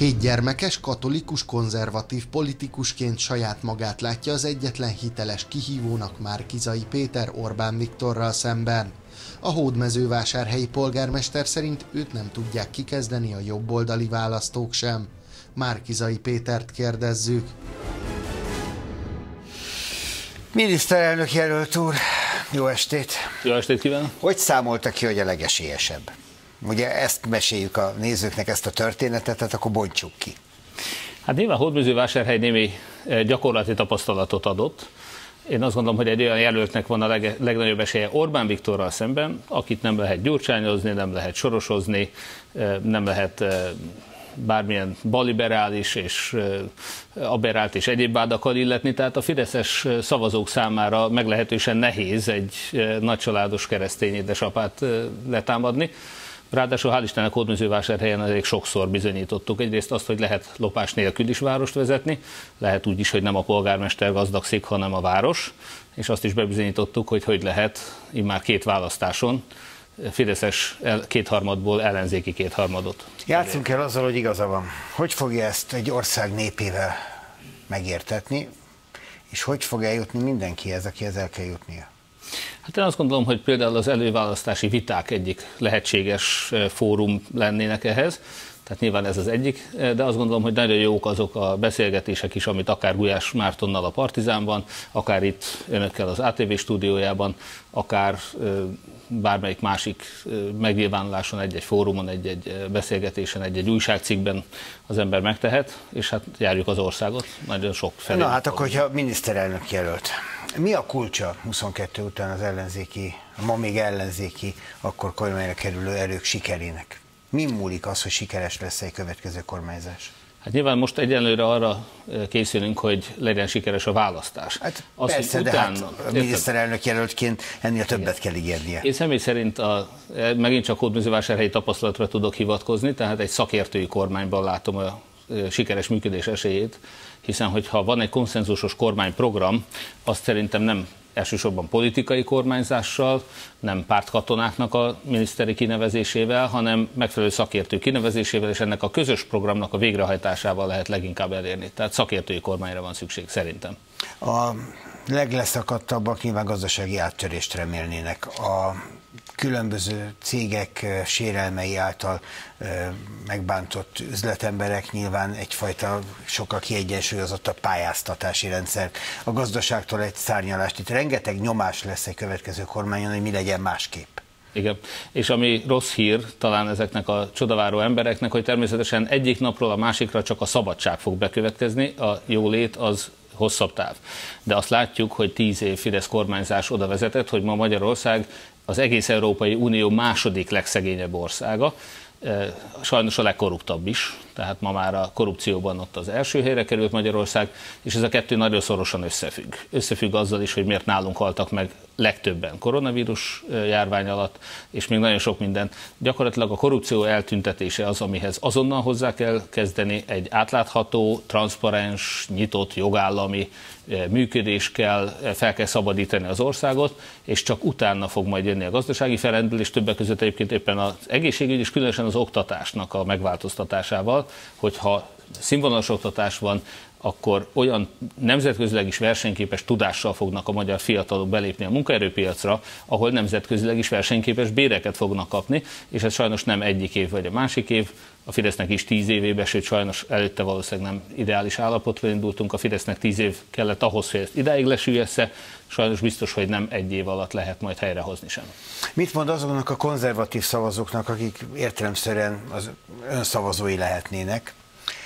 7 gyermekes, katolikus, konzervatív politikusként saját magát látja az egyetlen hiteles kihívónak Márki-Zay Péter Orbán Viktorral szemben. A hódmezővásárhelyi polgármester szerint őt nem tudják kikezdeni a jobboldali választók sem. Márki-Zay Pétert kérdezzük. Miniszterelnök jelölt úr, jó estét! Jó estét kívánok! Hogy számolta ki, hogy a legesélyesebb? Ugye ezt meséljük a nézőknek, ezt a történetet, tehát akkor bontsuk ki. Hát nyilván Hódmezővásárhely némi gyakorlati tapasztalatot adott. Én azt gondolom, hogy egy olyan jelöltnek van a legnagyobb esélye Orbán Viktorral szemben, akit nem lehet gyurcsányozni, nem lehet sorosozni, nem lehet bármilyen balliberális és aberrált és egyéb vádakkal illetni, tehát a fideszes szavazók számára meglehetősen nehéz egy nagycsaládos keresztény édesapát letámadni. Ráadásul hál' Istennek Hódmezővásárhelyen elég sokszor bizonyítottuk. Egyrészt azt, hogy lehet lopás nélkül is várost vezetni, lehet úgy is, hogy nem a polgármester gazdagszik, hanem a város, és azt is bebizonyítottuk, hogy lehet immár 2 választáson fideszes kétharmadból ellenzéki kétharmadot. Játszunk el azzal, hogy igaza van. Hogy fogja ezt egy ország népével megértetni, és hogy fog eljutni mindenkihez, akihez el kell jutnia? Hát én azt gondolom, hogy például az előválasztási viták egyik lehetséges fórum lennének ehhez, tehát nyilván ez az egyik, de azt gondolom, hogy nagyon jók azok a beszélgetések is, amit akár Gulyás Mártonnal a Partizánban, akár itt önökkel az ATV stúdiójában, akár bármelyik másik megnyilvánuláson, egy-egy fórumon, egy-egy beszélgetésen, egy-egy újságcikkben az ember megtehet, és hát járjuk az országot, nagyon sok felé. Na hát akkor, hogyha miniszterelnök jelölt, mi a kulcsa 22 után az ellenzéki, ma még ellenzéki, akkor kormányra kerülő erők sikerének? Mi múlik az, hogy sikeres lesz egy következő kormányzás? Hát nyilván most egyenlőre arra készülünk, hogy legyen sikeres a választás. Hát az, persze, hogy de utána, hát a miniszterelnök jelöltként ennél többet kell ígérnie. Én személy szerint megint csak Hódmezővásárhelyi tapasztalatra tudok hivatkozni, tehát egy szakértői kormányban látom a sikeres működés esélyét, hiszen hogyha van egy konszenzusos kormányprogram, azt szerintem nem elsősorban politikai kormányzással, nem pártkatonáknak a miniszteri kinevezésével, hanem megfelelő szakértő kinevezésével, és ennek a közös programnak a végrehajtásával lehet leginkább elérni. Tehát szakértői kormányra van szükség, szerintem. A legleszakadtabbak nyilván gazdasági áttörést remélnének. A különböző cégek sérelmei által megbántott üzletemberek nyilván egyfajta sokkal kiegyensúlyozottabb pályáztatási rendszer. A gazdaságtól egy szárnyalást. Itt rengeteg nyomás lesz egy következő kormányon, hogy mi legyen másképp. Igen, és ami rossz hír talán ezeknek a csodaváró embereknek, hogy természetesen egyik napról a másikra csak a szabadság fog bekövetkezni, a jólét az hosszabb táv. De azt látjuk, hogy 10 év Fidesz kormányzás oda vezetett, hogy ma Magyarország az egész Európai Unió második legszegényebb országa, sajnos a legkorruptabb is, tehát ma már a korrupcióban ott az első helyre került Magyarország, és ez a kettő nagyon szorosan összefügg. Összefügg azzal is, hogy miért nálunk haltak meg legtöbben koronavírus járvány alatt, és még nagyon sok minden. Gyakorlatilag a korrupció eltüntetése az, amihez azonnal hozzá kell kezdeni, egy átlátható, transzparens, nyitott jogállami működés kell, fel kell szabadítani az országot, és csak utána fog majd jönni a gazdasági fellendülés, többek között egyébként éppen az egészségügy és különösen az oktatásnak a megváltoztatásával, hogyha színvonalas oktatás van, akkor olyan nemzetközileg is versenyképes tudással fognak a magyar fiatalok belépni a munkaerőpiacra, ahol nemzetközileg is versenyképes béreket fognak kapni, és ez sajnos nem egyik év vagy a másik év, a Fidesznek is 10 évébe, sőt sajnos előtte valószínűleg nem ideális állapotról indultunk, a Fidesznek 10 év kellett ahhoz, hogy ezt idáig lesüllyessze, sajnos biztos, hogy nem egy év alatt lehet majd helyrehozni sem. Mit mond azoknak a konzervatív szavazóknak, akik értelemszerűen az önszavazói lehetnének,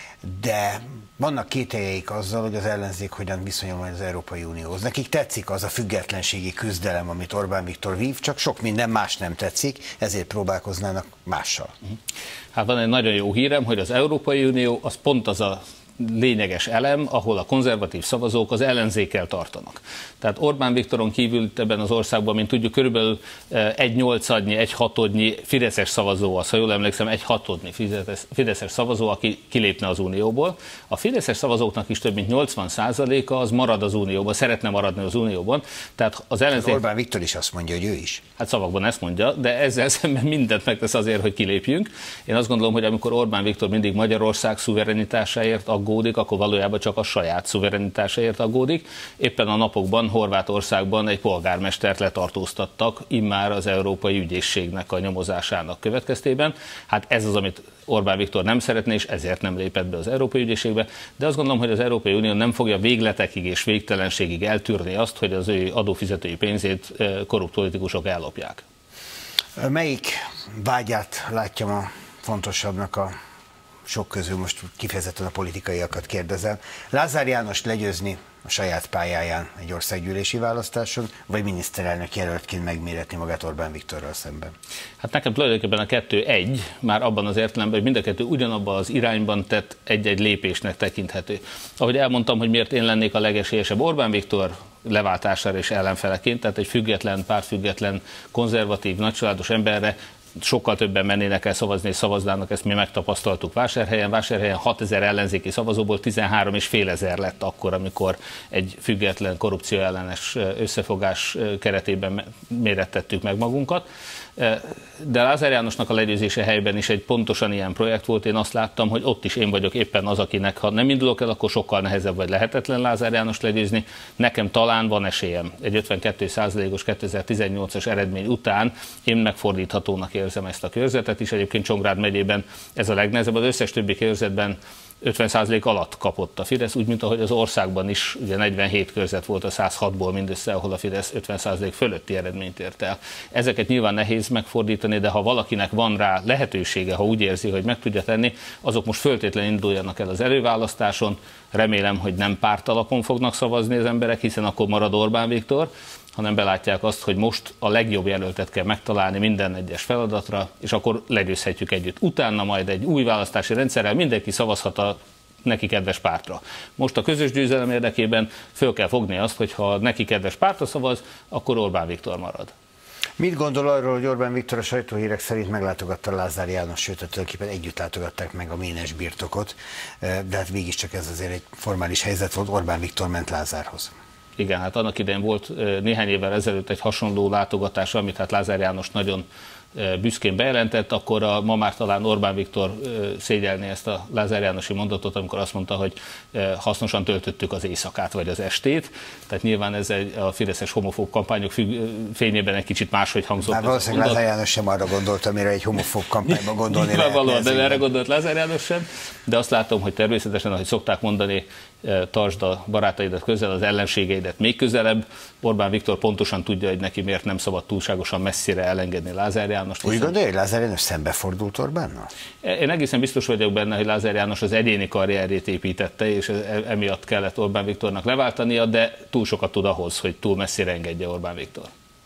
de vannak kételjeik azzal, hogy az ellenzék hogyan viszonyul majd az Európai Unióhoz. Nekik tetszik az a függetlenségi küzdelem, amit Orbán Viktor vív, csak sok minden más nem tetszik, ezért próbálkoznának mással. Hát van egy nagyon jó hírem, hogy az Európai Unió az pont az a lényeges elem, ahol a konzervatív szavazók az ellenzékkel tartanak. Tehát Orbán Viktoron kívül ebben az országban, mint tudjuk, körülbelül 1/8-adnyi, 1/6-odnyi fideszes szavazó az, ha jól emlékszem, 1/6-odnyi fideszes szavazó, aki kilépne az Unióból. A fideszes szavazóknak is több mint 80%-a az marad az Unióban, szeretne maradni az Unióban. Tehát az ellenzék... Orbán Viktor is azt mondja, hogy ő is. Hát szavakban ezt mondja, de ezzel szemben mindent megtesz azért, hogy kilépjünk. Én azt gondolom, hogy amikor Orbán Viktor mindig Magyarország szuverenitásáért aggódik, akkor valójában csak a saját szuverenitásáért aggódik. Éppen a napokban Horvátországban egy polgármestert letartóztattak, immár az Európai Ügyészségnek a nyomozásának következtében. Hát ez az, amit Orbán Viktor nem szeretné, és ezért nem lépett be az Európai Ügyészségbe, de azt gondolom, hogy az Európai Unió nem fogja végletekig és végtelenségig eltűrni azt, hogy az ő adófizetői pénzét korrupt politikusok ellopják. Melyik vágyát látja ma fontosabbnak a sok közül, most kifejezetten a politikaiakat kérdezem? Lázár Jánost legyőzni a saját pályáján egy országgyűlési választáson, vagy miniszterelnök jelöltként megméretni magát Orbán Viktorral szemben? Hát nekem tulajdonképpen a kettő egy, már abban az értelemben, hogy mind a kettő ugyanabban az irányban tett egy-egy lépésnek tekinthető. Ahogy elmondtam, hogy miért én lennék a legesélyesebb Orbán Viktor leváltására és ellenfeleként, tehát egy független, pártfüggetlen, konzervatív, nagycsaládos emberre sokkal többen mennének el szavazni és szavaznának, ezt mi megtapasztaltuk Vásárhelyen. Vásárhelyen 6000 ellenzéki szavazóból 13.500 lett akkor, amikor egy független korrupcióellenes összefogás keretében mérettettük meg magunkat. De Lázár Jánosnak a legyőzése helyben is egy pontosan ilyen projekt volt. Én azt láttam, hogy ott is én vagyok éppen az, akinek ha nem indulok el, akkor sokkal nehezebb vagy lehetetlen Lázár Jánost legyőzni. Nekem talán van esélyem. Egy 52%-os 2018-as eredmény után én megfordíthatónak érzem ezt a körzetet is. Egyébként Csongrád megyében ez a legnehezebb. Az összes többi körzetben 50% alatt kapott a Fidesz, úgy, mint ahogy az országban is, ugye 47 körzet volt a 106-ból mindössze, ahol a Fidesz 50% fölötti eredményt ért el. Ezeket nyilván nehéz megfordítani, de ha valakinek van rá lehetősége, ha úgy érzi, hogy meg tudja tenni, azok most föltétlenül induljanak el az előválasztáson. Remélem, hogy nem pártalapon fognak szavazni az emberek, hiszen akkor marad Orbán Viktor, hanem belátják azt, hogy most a legjobb jelöltet kell megtalálni minden egyes feladatra, és akkor legyőzhetjük együtt. Utána majd egy új választási rendszerrel mindenki szavazhat a neki kedves pártra. Most a közös győzelem érdekében föl kell fogni azt, hogy ha neki kedves pártra szavaz, akkor Orbán Viktor marad. Mit gondol arról, hogy Orbán Viktor a sajtóhírek szerint meglátogatta Lázár János, sőt, tulajdonképpen együtt látogatták meg a Ménes birtokot, de hát mégiscsak ez azért egy formális helyzet volt, Orbán Viktor ment Lázárhoz. Igen, hát annak idején volt néhány évvel ezelőtt egy hasonló látogatás, amit hát Lázár János nagyon büszkén bejelentett, akkor ma már talán Orbán Viktor szégyelné ezt a Lázár Jánosi mondatot, amikor azt mondta, hogy hasznosan töltöttük az éjszakát vagy az estét. Tehát nyilván ez a fideszes homofób kampányok fényében egy kicsit máshogy hangzott. Hát valószínűleg Lázár János sem arra gondolt, amire egy homofób kampányban gondolni lehet. Nyilvánvalóan, de erre gondolt Lázár János sem, de azt látom, hogy természetesen, ahogy szokták mondani, tartsd a barátaidat közel, az ellenségeidet még közelebb. Orbán Viktor pontosan tudja, hogy neki miért nem szabad túlságosan messzire elengedni Lázár Jánost. Úgy gondolja, hogy Lázár János szembefordult Orbánnal? Én egészen biztos vagyok benne, hogy Lázár János az egyéni karrierjét építette, és emiatt kellett Orbán Viktornak leváltania, de túl sokat tud ahhoz, hogy túl messzire engedje Orbán Viktor.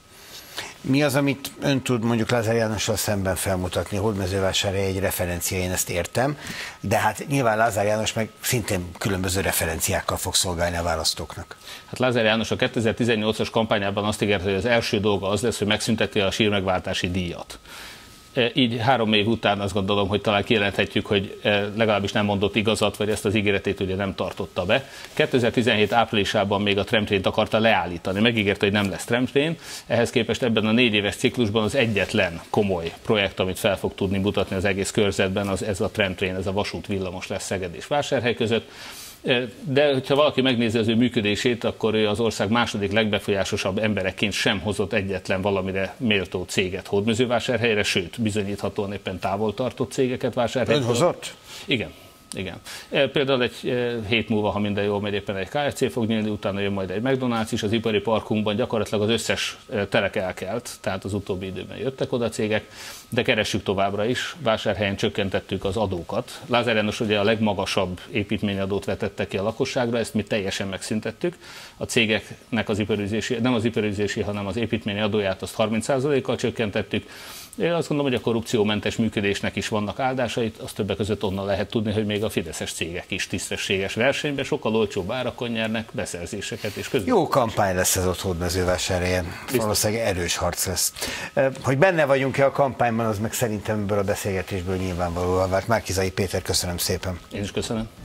Mi az, amit ön tud mondjuk Lázár Jánossal szemben felmutatni? Hódmezővásárhely egy referencia, én ezt értem, de hát nyilván Lázár János meg szintén különböző referenciákkal fog szolgálni a választóknak. Hát Lázár János a 2018-as kampányában azt ígérte, hogy az első dolga az lesz, hogy megszünteti a sírmegváltási díjat. Így 3 év után azt gondolom, hogy talán kijelenthetjük, hogy legalábbis nem mondott igazat, vagy ezt az ígéretét ugye nem tartotta be. 2017 áprilisában még a tramtrént akarta leállítani, megígérte, hogy nem lesz tramtrén. Ehhez képest ebben a 4 éves ciklusban az egyetlen komoly projekt, amit fel fog tudni mutatni az egész körzetben, az ez a tramtrén, ez a vasút villamos lesz Szeged és Vásárhely között. De hogyha valaki megnézi az ő működését, akkor ő az ország második legbefolyásosabb embereként sem hozott egyetlen valamire méltó céget Hódmezővásárhelyre, sőt, bizonyíthatóan éppen távol tartott cégeket Vásárhelyre. Ön hozott? Igen. Igen. Például egy hét múlva, ha minden jól megy, éppen egy KFC fog nyílni, utána jön majd egy McDonald's is, az ipari parkunkban gyakorlatilag az összes telek elkelt, tehát az utóbbi időben jöttek oda cégek, de keressük továbbra is. Vásárhelyen csökkentettük az adókat. Lázár János ugye a legmagasabb építményadót vetette ki a lakosságra, ezt mi teljesen megszüntettük. A cégeknek az iparűzési, nem az iparűzési, hanem az építményi adóját azt 30%-kal csökkentettük. Én azt gondolom, hogy a korrupciómentes működésnek is vannak áldásait, azt többek között onnan lehet tudni, hogy még a fideszes cégek is tisztességes versenyben sokkal olcsóbb árakon nyernek beszerzéseket és közben. Jó kampány lesz ez ott Hódmezővásárhelyen. Valószínűleg erős harc lesz. Hogy benne vagyunk-e a kampányban, az meg szerintem ebből a beszélgetésből nyilvánvalóan vált. Márki-Zay Péter, köszönöm szépen. Én is köszönöm.